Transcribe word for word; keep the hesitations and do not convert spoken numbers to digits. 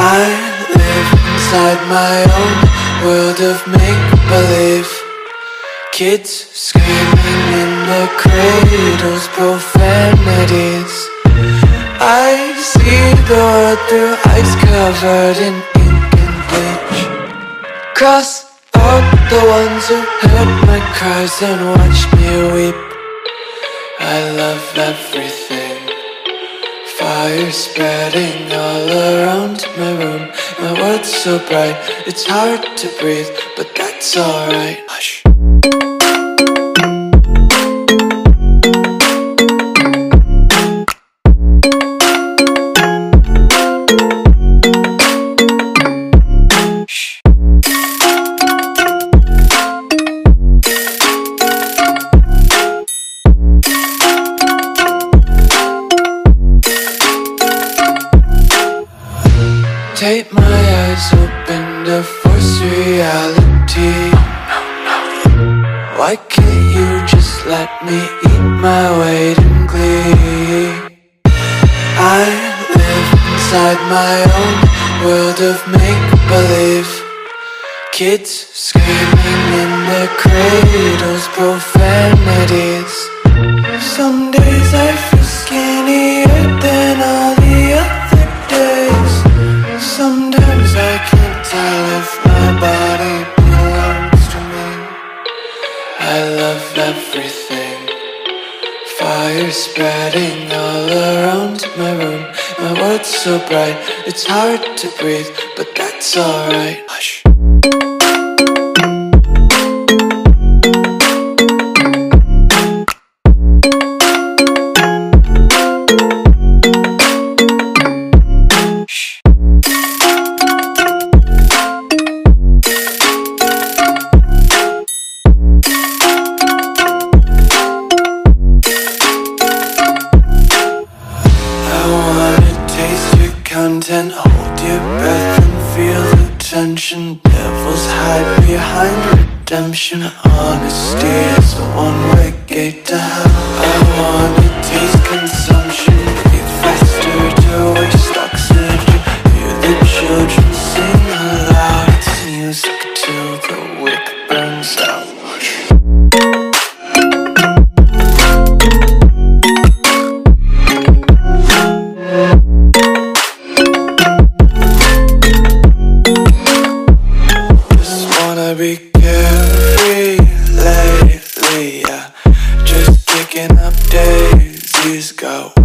I live inside my own world of make-believe. Kids screaming in their cradles, profanities. I see the world through eyes covered in ink and bleach. Cross out the ones who heard my cries and watched me weep. I love everything. Fire spreading all around my room. My world's so bright, it's hard to breathe, but that's alright. Hush. Take my eyes open to force reality. Why can't you just let me eat my weight in glee? I live inside my own world of make-believe. Kids screaming in their cradles, profanities. Some days I feel skinnier than all the other days. Sometimes I can't tell if my body belongs to me. I love everything. Fire spreading all around my room. My world's so bright, it's hard to breathe, but that's alright. Hush. Content, hold your breath and feel the tension. Devils hide behind redemption. Honesty is a one-way gate to hell. I wanna taste consumption. Breathe faster to waste oxygen. Hear the children sing aloud. It's music till the wick burns out. Be carefree lately, yeah. Just kicking up daisies, go